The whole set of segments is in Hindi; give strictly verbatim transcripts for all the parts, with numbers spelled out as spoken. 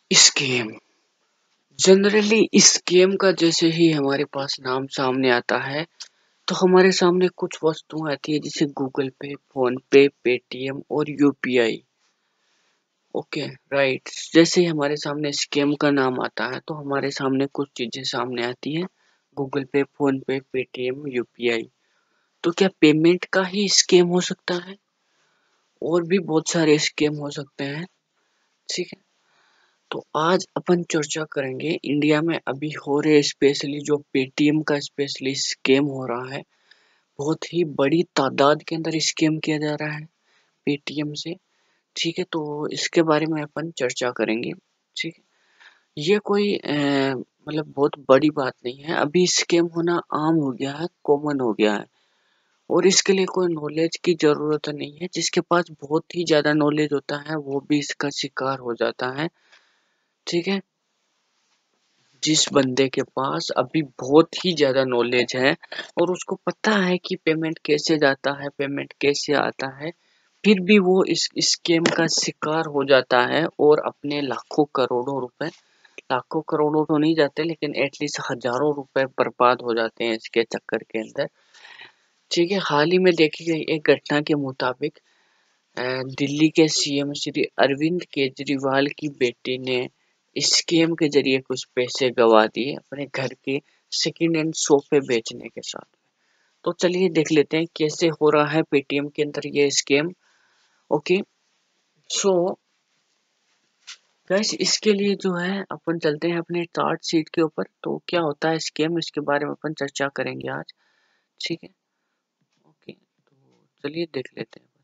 स्कैम। जनरली स्कैम का जैसे ही हमारे पास नाम सामने आता है तो हमारे सामने कुछ वस्तुएं आती है जैसे गूगल पे, फोन पे, पेटीएम और यूपीआई। Okay, right. जैसे ही हमारे सामने स्कैम का नाम आता है तो हमारे सामने कुछ चीजें सामने आती हैं, गूगल पे, फोन पे, पेटीएम, यूपीआई। तो क्या पेमेंट का ही स्कैम हो सकता है? और भी बहुत सारे स्कैम हो सकते हैं। ठीक है, तो आज अपन चर्चा करेंगे इंडिया में अभी हो रहे स्पेशली जो पेटीएम का स्पेशली स्कैम हो रहा है। बहुत ही बड़ी तादाद के अंदर स्कैम किया जा रहा है पेटीएम से। ठीक है, तो इसके बारे में अपन चर्चा करेंगे। ठीक है, ये कोई अ, मतलब बहुत बड़ी बात नहीं है। अभी स्कैम होना आम हो गया है, कॉमन हो गया है और इसके लिए कोई नॉलेज की जरूरत नहीं है। जिसके पास बहुत ही ज्यादा नॉलेज होता है वो भी इसका शिकार हो जाता है। ठीक है, जिस बंदे के पास अभी बहुत ही ज्यादा नॉलेज है और उसको पता है कि पेमेंट कैसे जाता है, पेमेंट कैसे आता है, फिर भी वो इस स्कैम का शिकार हो जाता है और अपने लाखों करोड़ों रुपए, लाखों करोड़ों तो नहीं जाते लेकिन एटलीस्ट हजारों रुपए बर्बाद हो जाते हैं इसके चक्कर के अंदर। ठीक है, हाल ही में देखी गई एक घटना के मुताबिक अ, दिल्ली के सीएम श्री अरविंद केजरीवाल की बेटी ने स्कैम के जरिए कुछ पैसे गवा दिए अपने घर के सेकंड हैंड सोफे बेचने के साथ। तो चलिए देख लेते हैं कैसे हो रहा है पेटीएम के अंदर ये स्कैम। ओके, सो गाइस, इसके लिए जो है अपन चलते हैं अपने चार्ट शीट के ऊपर। तो क्या होता है स्कैम, इसके बारे में अपन चर्चा करेंगे आज। ठीक है, ओके, तो चलिए देख लेते हैं।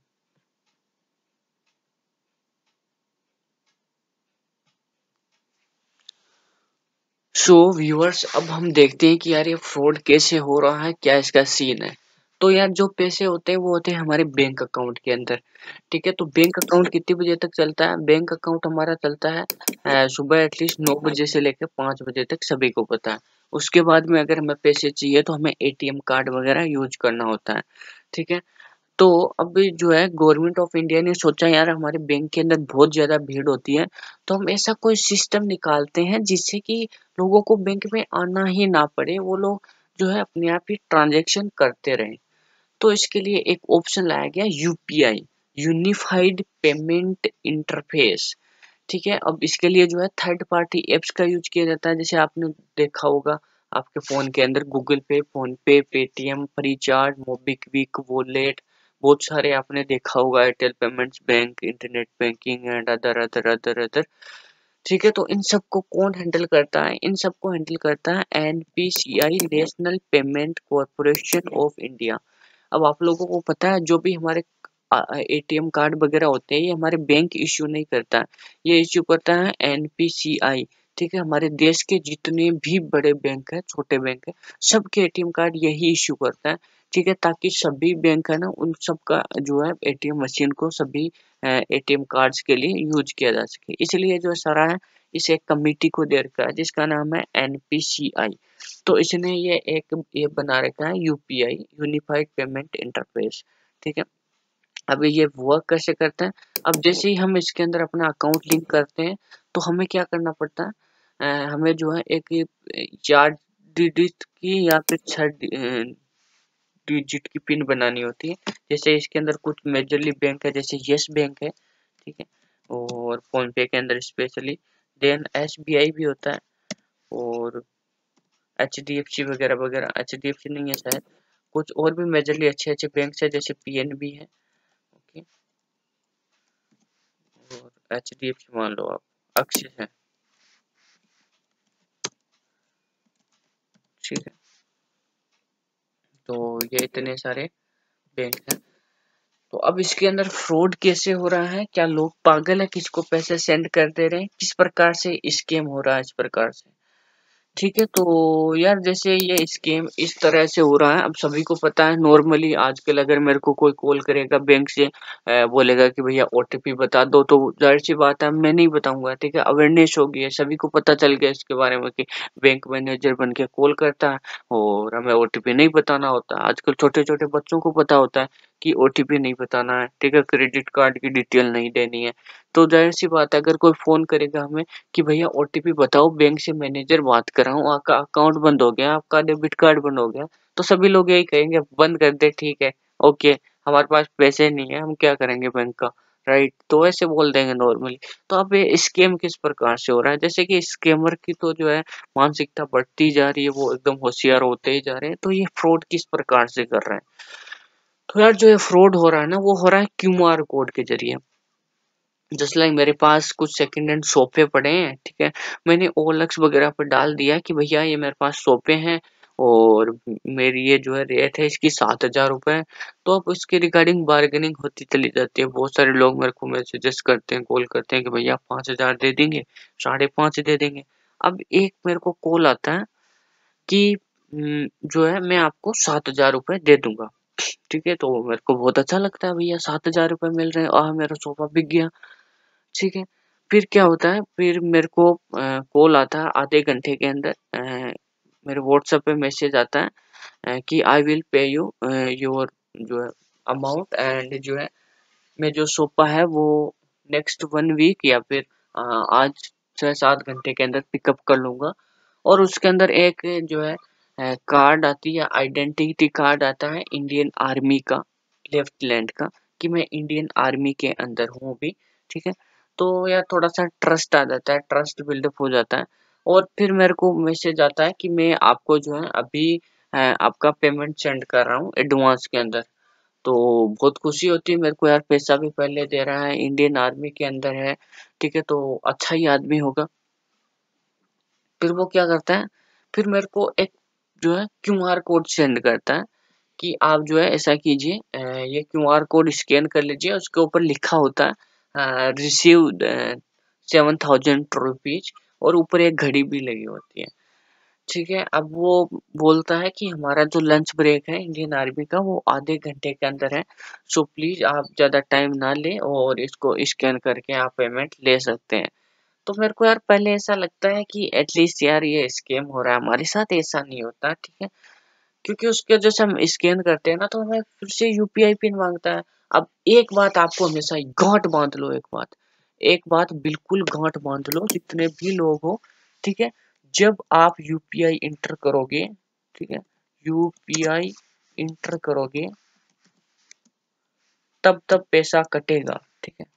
सो व्यूअर्स, अब हम देखते हैं कि यार ये फ्रॉड कैसे हो रहा है, क्या इसका सीन है। तो यार जो पैसे होते हैं वो होते हैं हमारे बैंक अकाउंट के अंदर। ठीक है, तो बैंक अकाउंट कितने बजे तक चलता है? बैंक अकाउंट हमारा चलता है अ, सुबह एटलीस्ट नौ बजे से लेकर पाँच बजे तक, सभी को पता है। उसके बाद में अगर हमें पैसे चाहिए तो हमें एटीएम कार्ड वगैरह यूज करना होता है। ठीक है, तो अब जो है गवर्नमेंट ऑफ इंडिया ने सोचा यार हमारे बैंक के अंदर बहुत ज्यादा भीड़ होती है, तो हम ऐसा कोई सिस्टम निकालते हैं जिससे कि लोगों को बैंक में आना ही ना पड़े, वो लोग जो है अपने आप ही ट्रांजैक्शन करते रहें। तो इसके लिए एक ऑप्शन लाया गया, यूपीआई, यूनिफाइड पेमेंट इंटरफेस। ठीक है, अब इसके लिए जो है थर्ड पार्टी एप्स का यूज किया जाता है। जैसे आपने देखा होगा आपके फोन के अंदर गूगल पे, फोन पे, पेटीएम, फ्रीचार्ज, मोबीक्विक, वॉलेट, बहुत सारे आपने देखा होगा, Airtel payments bank, internet banking and other other other other. ठीक है, तो इन सबको कौन हैंडल करता है? इन सबको हैंडल करता है NPCI, national payment corporation of India. अब आप लोगों को पता है जो भी हमारे एटीएम कार्ड वगैरह होते हैं ये हमारे बैंक इश्यू नहीं करता है, ये इश्यू करता है एनपीसीआई। ठीक है, हमारे देश के जितने भी बड़े बैंक है, छोटे बैंक है, सबके एटीएम कार्ड यही इश्यू करता है। ठीक है, ताकि सभी बैंक है ना उन सब का जो है एटीएम मशीन को सभी एटीएम कार्ड्स के लिए यूज किया जा सके, इसलिए जो सारा है इसे एक कमिटी को दे रखा है जिसका नाम है एनपीसीआई। तो इसने ये एक ये बना रखा है यूपीआई, यूनिफाइड पेमेंट इंटरफेस। ठीक है, अब ये वर्क कैसे करता है? अब जैसे ही हम इसके अंदर अपना अकाउंट लिंक करते हैं तो हमें क्या करना पड़ता है? अ, हमें जो है एक ये चार डिजिट की या फिर छह डिजिट की पिन बनानी होती है। जैसे इसके अंदर कुछ मेजरली बैंक है, जैसे यस बैंक है। ठीक है, और फोन पे के अंदर स्पेशली, देन एसबीआई भी होता है और एच डी एफ सी वगैरह वगैरह, एच डी एफ सी नहीं है शायद, कुछ और भी मेजरली अच्छे अच्छे बैंक है जैसे पीएनबी है। ओके, और एच डी एफ सी मान लो आप, एक्सिस है। ठीक है, तो ये इतने सारे बैंक हैं। तो अब इसके अंदर फ्रॉड कैसे हो रहा है? क्या लोग पागल है किसको पैसे सेंड कर दे रहे हैं? किस प्रकार से स्कैम हो रहा है इस प्रकार से? ठीक है, तो यार जैसे ये स्कैम इस तरह से हो रहा है, अब सभी को पता है। नॉर्मली आजकल अगर मेरे को कोई कॉल करेगा बैंक से, अ, बोलेगा कि भैया ओटीपी बता दो, तो जाहिर सी बात है मैं नहीं बताऊंगा। ठीक है, अवेयरनेस हो गई है, सभी को पता चल गया इसके बारे में कि बैंक मैनेजर बन के कॉल करता है और हमें ओटीपी नहीं बताना होता। आजकल छोटे छोटे बच्चों को पता होता है कि ओटीपी नहीं बताना है, ठीक है, क्रेडिट कार्ड की डिटेल नहीं देनी है। तो जाहिर सी बात है अगर कोई फोन करेगा हमें कि भैया ओटीपी बताओ, बैंक से मैनेजर बात कर रहा हूँ, आपका अकाउंट बंद हो गया, आपका डेबिट कार्ड बंद हो गया, तो सभी लोग यही कहेंगे बंद कर दे, ठीक है, ओके, हमारे पास पैसे नहीं है, हम क्या करेंगे बैंक का, राइट, तो ऐसे बोल देंगे नॉर्मली। तो अब ये स्कैम किस प्रकार से हो रहा है, जैसे कि स्कैमर की तो जो है मानसिकता बढ़ती जा रही है, वो एकदम होशियार होते ही जा रहे हैं, तो ये फ्रॉड किस प्रकार से कर रहे हैं। तो यार जो ये फ्रॉड हो रहा है ना, वो हो रहा है क्यूआर कोड के जरिए। जस्ट लाइक मेरे पास कुछ सेकंड हैंड सोफे पड़े हैं, ठीक है, मैंने ओएलएक्स वगैरह पे डाल दिया कि भैया ये मेरे पास सोफे हैं और मेरी ये जो है रेट है इसकी सात हजार रुपए। तो अब इसके रिगार्डिंग बार्गेनिंग होती चली जाती है, बहुत सारे लोग मेरे को मैसेजेस करते हैं, कॉल करते हैं कि भैया पाँच हजार दे देंगे, साढ़े पाँच दे देंगे। अब एक मेरे को कॉल आता है कि हम्म, जो है मैं आपको सात हजार रुपए दे दूंगा, ठीक है, तो मेरे को बहुत अच्छा लगता है, भैया सात हजार रुपए मिल रहे हैं, आह मेरा सोफा बिक गया, ठीक है। फिर क्या होता है, फिर मेरे को कॉल आता है आधे घंटे के अंदर, अ, मेरे व्हाट्सएप पे मैसेज आता है अ, कि I will pay you your जो है अमाउंट, एंड जो है मैं जो सोफा है वो नेक्स्ट वन वीक या फिर अ, आज छह सात घंटे के अंदर पिकअप कर लूंगा। और उसके अंदर एक जो है कार्ड आती है, आइडेंटिटी कार्ड आता है इंडियन आर्मी का, लेफ्टिनेंट का, कि मैं इंडियन आर्मी के अंदर हूँ अभी, ठीक है। तो यार थोड़ा सा ट्रस्ट आ जाता है, ट्रस्ट बिल्डअप हो जाता है। और फिर मेरे को मैसेज आता है कि मैं आपको जो है अभी अ, आपका पेमेंट सेंड कर रहा हूँ एडवांस के अंदर। तो बहुत खुशी होती है मेरे को यार, पैसा भी पहले दे रहा है, इंडियन आर्मी के अंदर है, ठीक है, तो अच्छा ही आदमी होगा। फिर वो क्या करता है, फिर मेरे को एक जो है क्यूआर कोड सेंड करता है कि आप जो है ऐसा कीजिए, अ, ये क्यूआर कोड स्कैन कर लीजिए, उसके ऊपर लिखा होता है रिसीव सेवन थाउजेंड रुपीज, और ऊपर एक घड़ी भी लगी होती है, ठीक है। अब वो बोलता है कि हमारा जो लंच ब्रेक है इंडियन आर्मी का वो आधे घंटे के अंदर है, सो प्लीज आप ज्यादा टाइम ना लें और इसको स्कैन करके आप पेमेंट ले सकते हैं। तो मेरे को यार पहले ऐसा लगता है कि एटलीस्ट यार ये स्कैम हो रहा है, हमारे साथ ऐसा नहीं होता, ठीक है, क्योंकि उसके जैसे हम स्कैन करते हैं ना तो हमें फिर से यूपीआई पिन मांगता है। अब एक बात आपको हमेशा गांठ बांध लो, एक बात एक बात बिल्कुल गांठ बांध लो, जितने भी लोग हो, ठीक है, जब आप यूपीआई इंटर करोगे, ठीक है, यूपीआई इंटर करोगे तब तब पैसा कटेगा, ठीक है,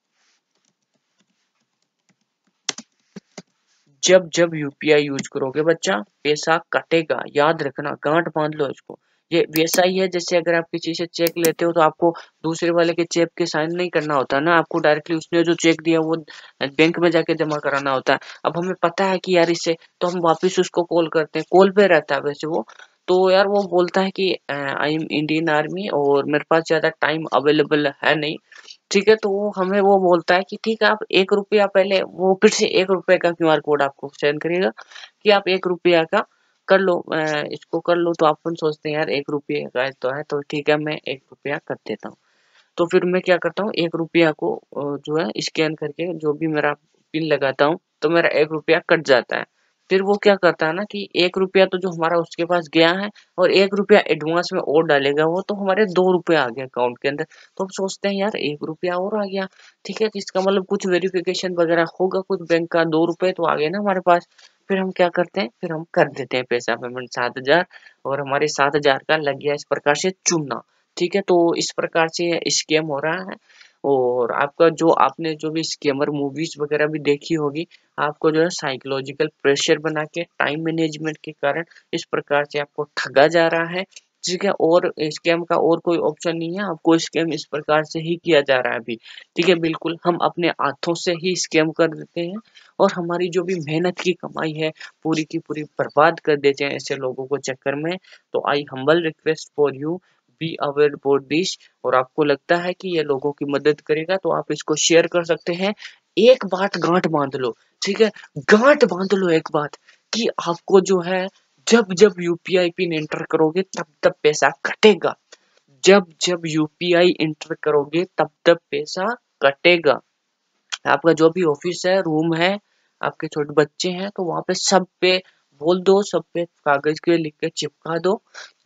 जब जब यूपीआई यूज करोगे बच्चा पैसा कटेगा, याद रखना, गांठ बांध लो इसको। ये वैसा ही है जैसे अगर आप किसी से चेक लेते हो तो आपको दूसरे वाले के चेक के साइन नहीं करना होता ना, आपको डायरेक्टली उसने जो चेक दिया वो बैंक में जाके जमा कराना होता है। अब हमें पता है कि यार इससे, तो हम वापस उसको कॉल करते हैं, कॉल पे रहता है वैसे वो, तो यार वो बोलता है कि आई एम इंडियन आर्मी और मेरे पास ज्यादा टाइम अवेलेबल है नहीं, ठीक है, तो वो हमें वो बोलता है कि ठीक है आप एक रुपया पहले, वो फिर से एक रुपए का क्यूआर कोड आपको सेंड करेगा कि आप एक रुपया का कर लो, अ, इसको कर लो। तो अपन सोचते हैं यार एक रुपये का तो है, तो ठीक है मैं एक रुपया कर देता हूँ। तो फिर मैं क्या करता हूँ, एक रुपया को अ, जो है स्कैन करके जो भी मेरा पिन लगाता हूँ तो मेरा एक रुपया कट जाता है। फिर वो क्या करता है ना कि एक रुपया तो जो हमारा उसके पास गया है और एक रुपया एडवांस में और डालेगा वो, तो हमारे दो रुपये आ गए अकाउंट के अंदर। तो हम सोचते हैं यार एक रुपया और आ गया, ठीक है, इसका मतलब कुछ वेरिफिकेशन वगैरह होगा कुछ बैंक का, दो रुपए तो आ गए ना हमारे पास। फिर हम क्या करते हैं, फिर हम कर देते हैं पैसा पेमेंट सात हजार, और हमारे सात हजार का लग गया इस प्रकार से चूना, ठीक है। तो इस प्रकार से स्कैम हो रहा है। और आपका जो आपने जो भी स्कैमर मूवीज वगैरह भी देखी होगी, आपको जो है साइकोलॉजिकल प्रेशर बना के टाइम मैनेजमेंट के कारण इस प्रकार से आपको ठगा जा रहा है, ठीक है। और स्कैम का और कोई ऑप्शन नहीं है, आपको स्कैम इस प्रकार से ही किया जा रहा है अभी, ठीक है, बिल्कुल हम अपने हाथों से ही स्कैम कर देते हैं और हमारी जो भी मेहनत की कमाई है पूरी की पूरी बर्बाद कर देते हैं ऐसे लोगों को चक्कर में। तो I humble request for you, be aware about this. और आपको लगता है कि ये लोगों की मदद करेगा तो आप इसको शेयर कर सकते हैं। एक बात गांठ बांध लो, ठीक है, गांठ बांध लो एक बात, कि आपको जो है जब जब यूपीआई पिन एंटर करोगे तब तब पैसा कटेगा, जब जब यूपीआई एंटर करोगे तब तब पैसा कटेगा। आपका जो भी ऑफिस है, रूम है, आपके छोटे बच्चे हैं, तो वहां पे सब पे बोल दो, सब पे कागज के लिख के चिपका दो,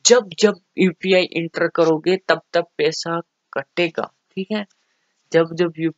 जब जब यूपीआई इंटर करोगे तब तब पैसा कटेगा, ठीक है। जब जब यू